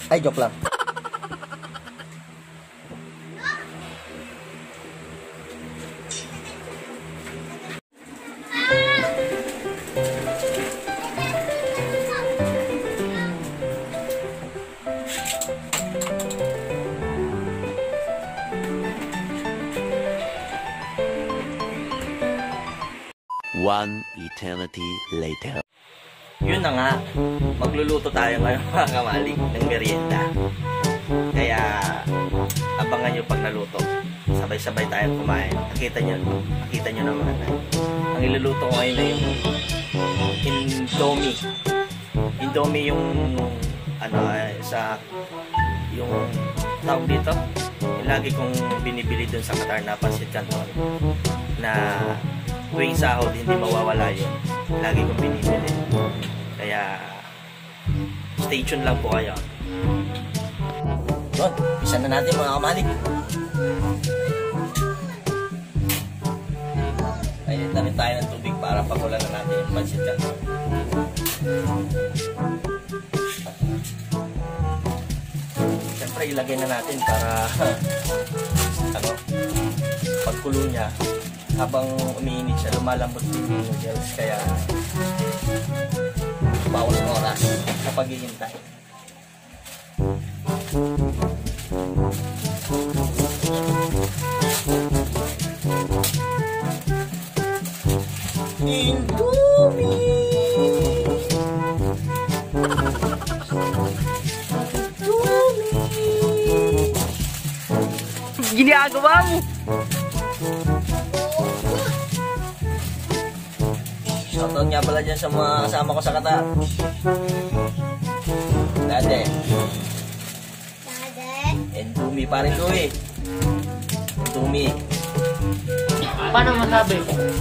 Ay, joke lang. One eternity later. Yun na nga, magluluto tayo ngayon mga kamali ng merienda. Kaya abangan nyo pag naluto. Sabay-sabay tayong kumain. Nakita nyo naman. Ang iluluto ko ngayon na yung Indomie. Indomie yung yung tawag dito. Yung lagi kong binibili dun sa Qatar na Pancit Canton na tuwing sahod hindi mawawala yun. Lagi kong binibili. Kaya stay tuned lang po kayo. Yun, isa na natin mga kamalik. Ayun, damit tayo ng tubig para pakulan na natin yung Pancit Canton. Siyempre ilagay na natin para pagkulo niya habang umiinit siya, lumalambot din yung noodles. Kaya bawas oras sa paghihintay. Indomie! Ginagawa mo! Shoutout nga pala dyan sa mga kasama ko sa Qatar. Dade. Indomie pa rin ko eh. Indomie. Paano masabi?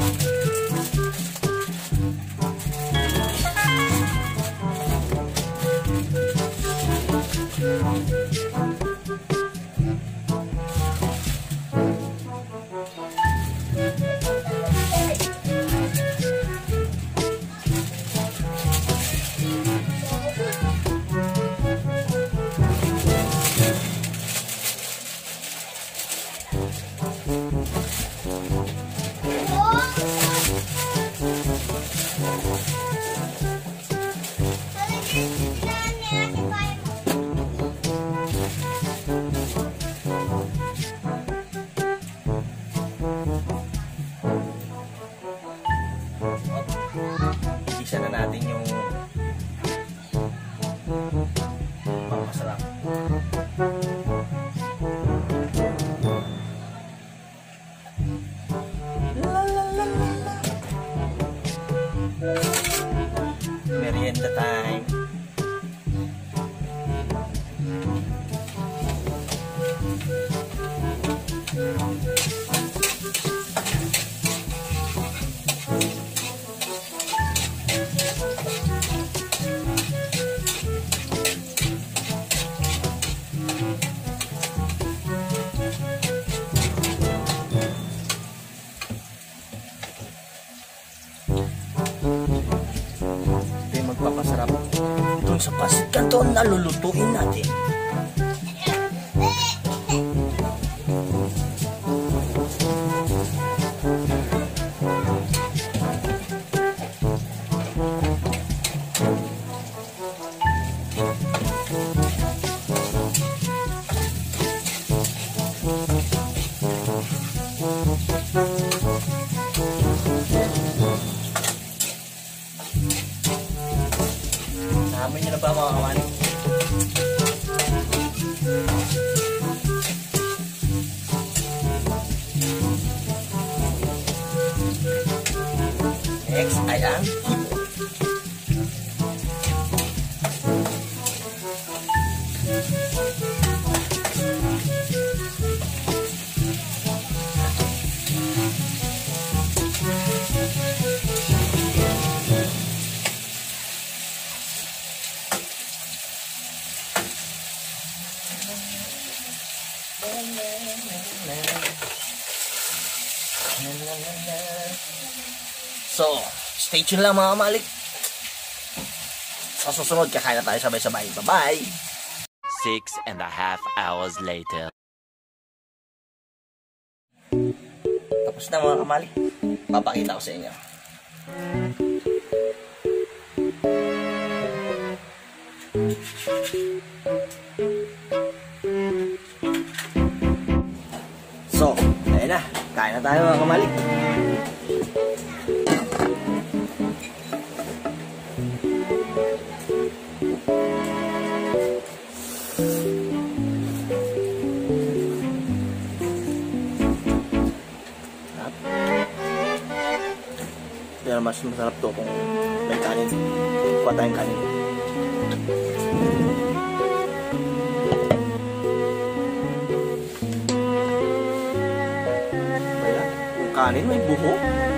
Isa na natin yung masarap. Merienda time. Magpapasarap dun sa Pancit Canton na lulutuin natin. Amoy nyo na ba mga kawan? Next ay ang hipon. So, stay tuned lang mga kamalik. Sa susunod, kakain na tayo sabay-sabay. Bye-bye! 6.5 hours later. Tapos na mga kamali. Papakita ko sa inyo. So, ayun na. Kain na tayo mga kamali. Pero mas masarap to kung may kanin. Kuha tayong kanin. Kaya, yung kanin may buho.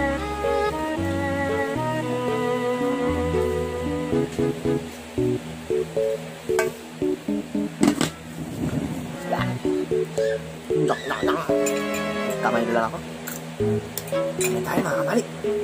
Nak. Kamay na lang ako. Kamay tayo mga kamali.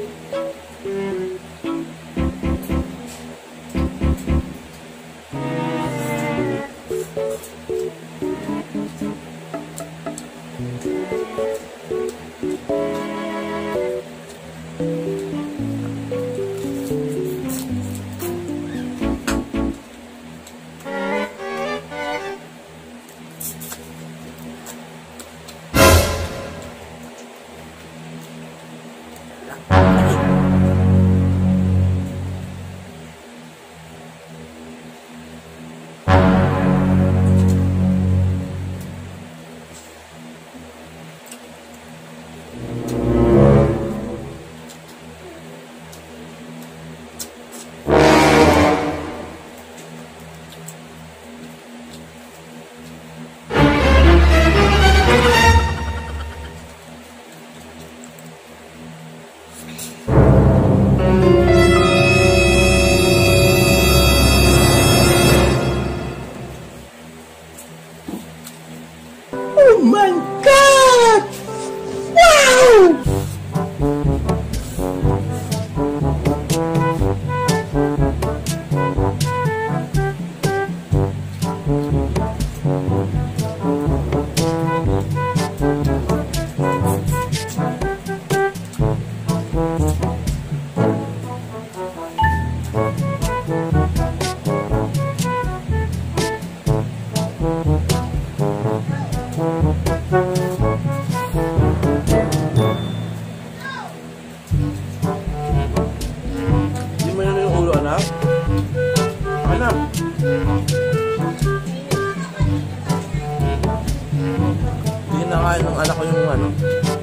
Kinakain ng anak ko yung ano.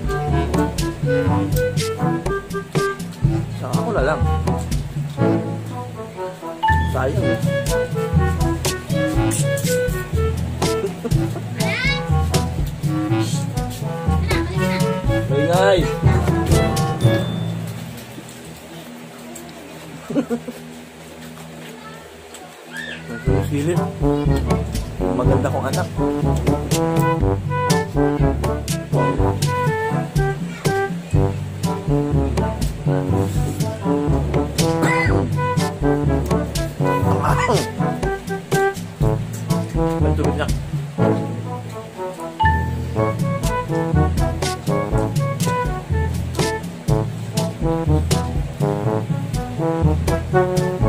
Saka ako na lang. Sayang eh. Ingay! Nagsusilip. Maganda kong anak. May tubig na.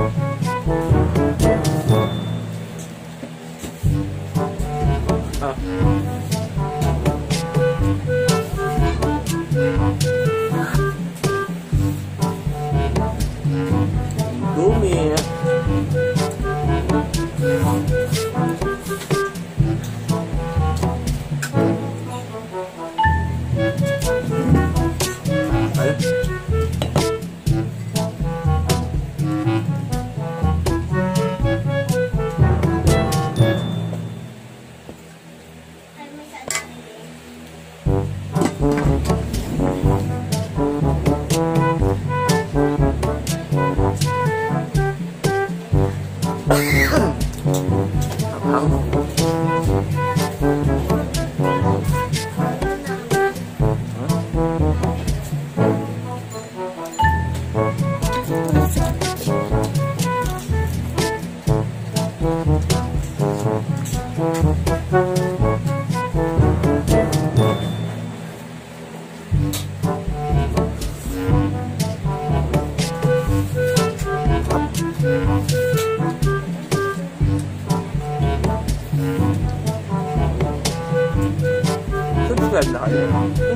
Ah.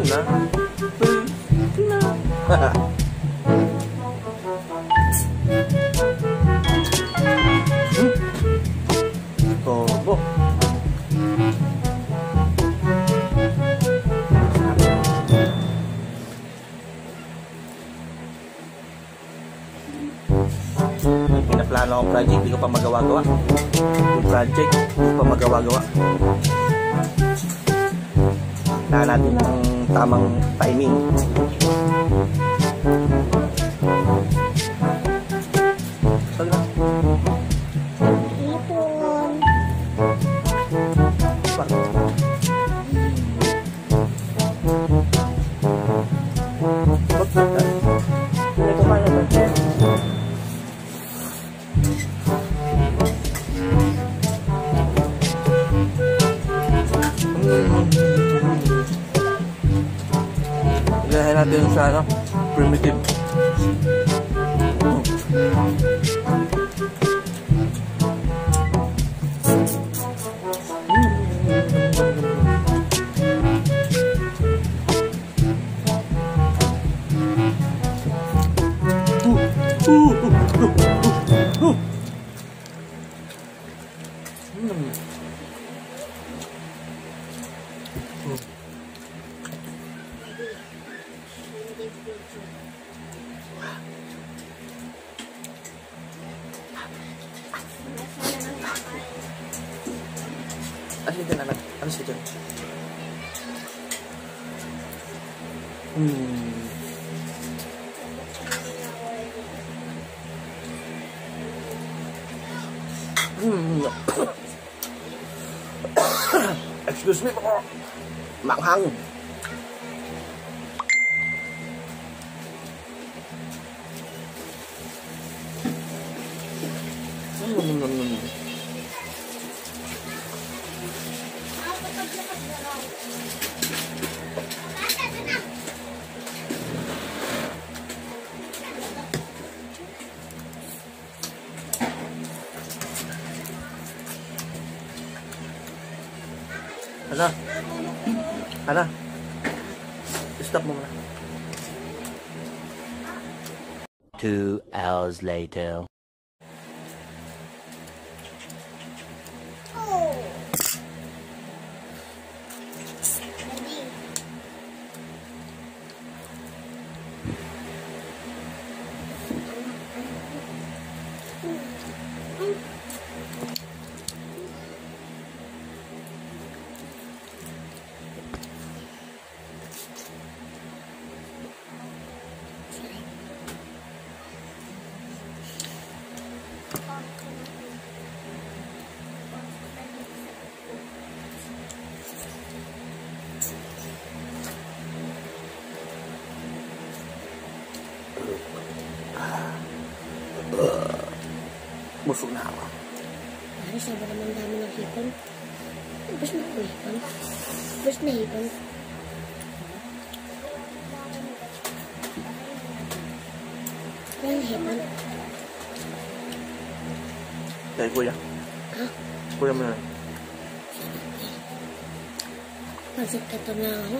na. Pwede na. Tobo. Pinaplano akong project, di ko pa magawa-gawa. Yung project, di ko pa magawa-gawa. Kailangan natin ng tamang timing. Saan na? Ipon. Ito ba na ba? Ilahin natin sa ano, primitive. Ano siya dyan, anak? Ano siya dyan? Excuse me po. Manghang. Ana? Ana? Stop mo muna. 2 hours later. Busog na ako. Ay, sobrang naman dami ng hipon. Bus na ako hipon. Bus na hipon. Walang hipon. Kaya kuya. Ha? Kuya mo na. Pansit ka to na ako.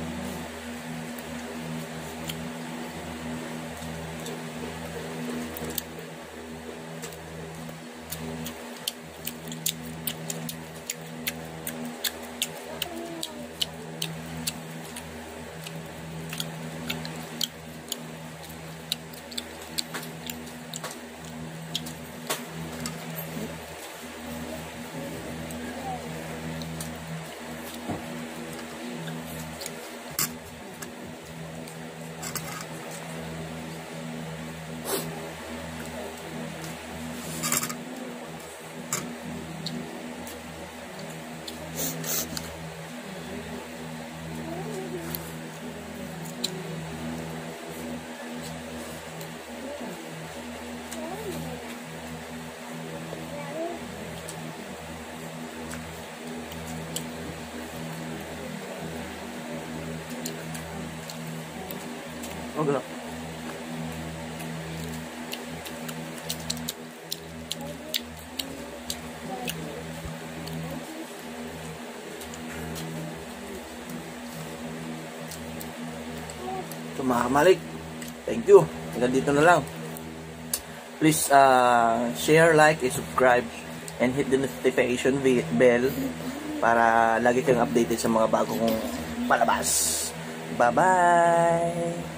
Okay na. So mga kamalik, thank you. Hanggang dito na lang. Please share, like, and subscribe, and hit the notification bell para lagi kang updated sa mga bago kong palabas. Bye-bye!